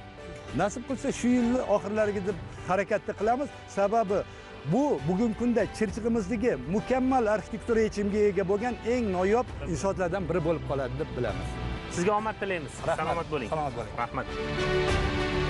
Nasib qilsa shu yil oxirlariga deb harakatni qilamiz. Sababi bu bugungi kunda Chirchig'imizdagi mukammal arxitektura yechimiga ega bo'lgan eng noyob inshootlardan biri bo'lib qoladi deb bilamiz. Sizga omad tilaymiz. Salomat bo'ling. Salomat bo'ling. Rahmat.